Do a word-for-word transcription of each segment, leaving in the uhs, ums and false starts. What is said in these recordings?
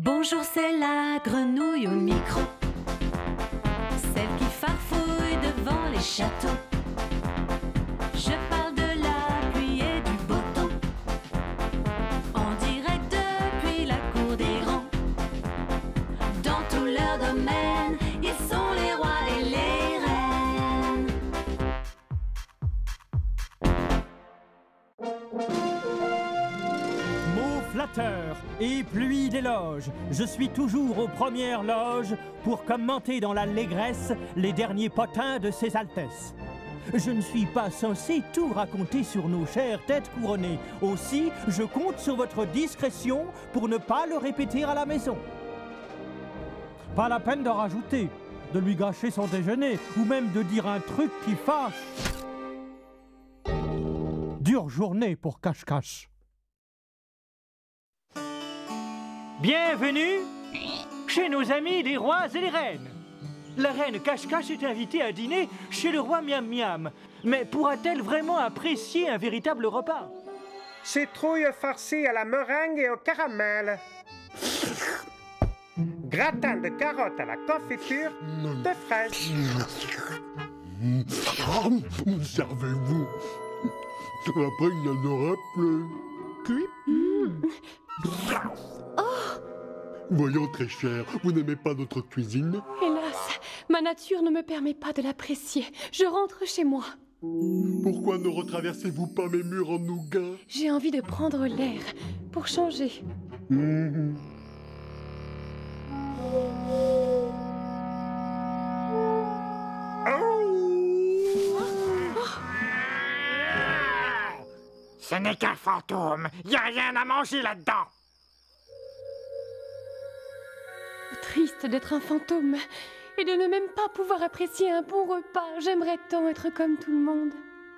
Bonjour, c'est la grenouille au micro, celle qui farfouille devant les châteaux. Je parle de la pluie et du beau temps, en direct depuis la cour des grands. Dans tout leur domaine, ils sont les rois et les reines. Mots flatteurs et pluie d'éloges, je suis toujours aux premières loges pour commenter dans l'allégresse les derniers potins de ses altesses. Je ne suis pas censé tout raconter sur nos chères têtes couronnées. Aussi, je compte sur votre discrétion pour ne pas le répéter à la maison. Pas la peine d'en rajouter, de lui gâcher son déjeuner, ou même de dire un truc qui fâche. Dure journée pour Cache-Cache. Bienvenue chez nos amis les rois et les reines. La reine Cache-Cache est invitée à dîner chez le roi Miam Miam. Mais pourra-t-elle vraiment apprécier un véritable repas? Citrouille farcie à la meringue et au caramel. Gratin de carottes à la confiture de fraises. Servez-vous. Après, il n'y en aura plus. Cuit. Mmh. Oh. Voyons, très cher, vous n'aimez pas notre cuisine? Hélas, ma nature ne me permet pas de l'apprécier. Je rentre chez moi. Pourquoi ne retraversez-vous pas mes murs en nougat? J'ai envie de prendre l'air pour changer. Mmh. Ce n'est qu'un fantôme. Il n'y a rien à manger là-dedans. Triste d'être un fantôme et de ne même pas pouvoir apprécier un bon repas. J'aimerais tant être comme tout le monde.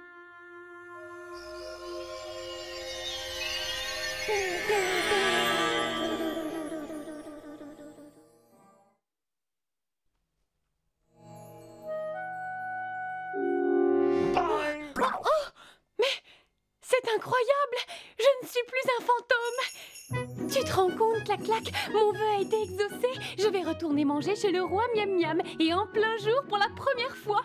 Oh, mais c'est incroyable! Je ne suis plus un fantôme! Tu te rends compte, Clac-Clac? Mon vœu a été exaucé. Je vais retourner manger chez le roi Miam Miam, et en plein jour pour la première fois.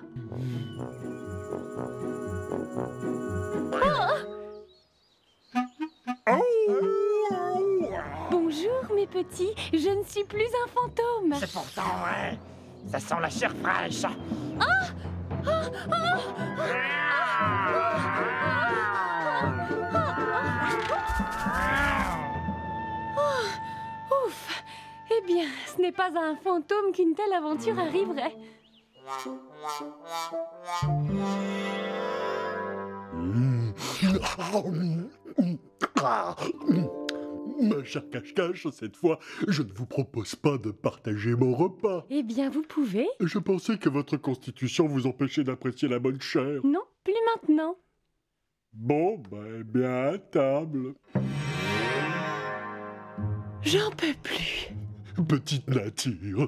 Oh! Bonjour, mes petits. Je ne suis plus un fantôme. C'est pourtant, hein? Ça sent la chair fraîche. Ah! Ah! Ah! Oh, ouf! Eh bien, ce n'est pas à un fantôme qu'une telle aventure arriverait. Ma chère Cache-Cache, cette fois, je ne vous propose pas de partager mon repas. Eh bien, vous pouvez. Je pensais que votre constitution vous empêchait d'apprécier la bonne chair. Non, plus maintenant. Bon, ben, bien à table. J'en peux plus. Petite nature.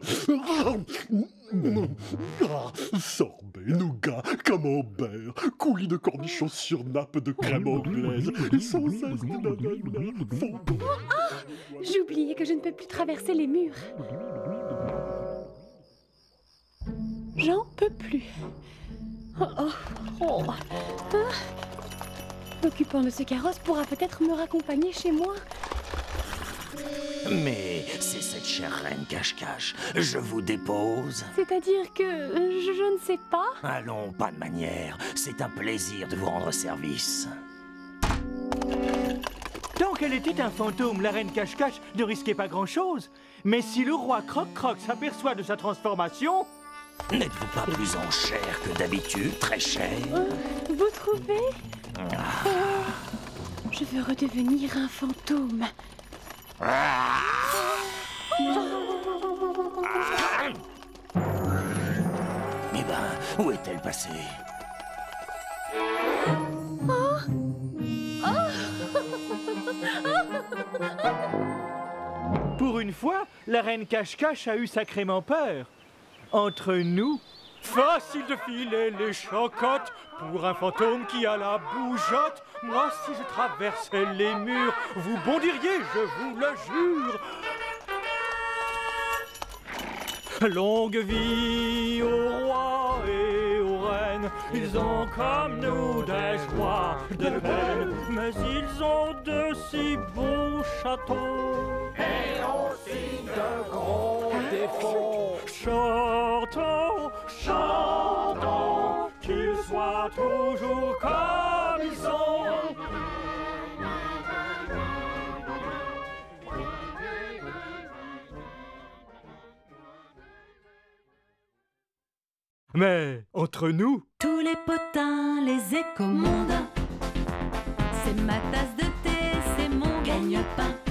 Sorbet, nougat, camembert, coulis de cornichons sur nappe de crème anglaise, sans zeste d'ananas, fondant. Ah! J'oubliais que je ne peux plus traverser les murs. J'en peux plus. Oh, oh, oh. Ah. L'occupant de ce carrosse pourra peut-être me raccompagner chez moi. Mais c'est cette chère reine Cache-Cache. Je vous dépose. C'est-à-dire que je, je ne sais pas. Allons, pas de manière. C'est un plaisir de vous rendre service. Tant qu'elle était un fantôme, la reine Cache-Cache ne risquait pas grand-chose. Mais si le roi Croc-Croc s'aperçoit de sa transformation... N'êtes-vous pas plus en chair que d'habitude, très cher? euh, Vous trouvez? Ah. euh, Je veux redevenir un fantôme. Ah. Eh ben, où est-elle passée? Oh. Pour une fois, la reine Cache-Cache a eu sacrément peur. Entre nous, facile de filer les chocottes pour un fantôme qui a la bougeotte. Moi, si je traversais les murs, vous bondiriez, je vous le jure. Longue vie aux rois et aux reines, ils ont comme nous des joies, des peines, mais ils ont de si beaux châteaux. Et aussi de gros défauts. Chantons, chantons, qu'ils soient toujours comme ils sont. Mais entre nous, Tous les potins, les échos mondains, c'est ma tasse de thé, c'est mon gagne-pain.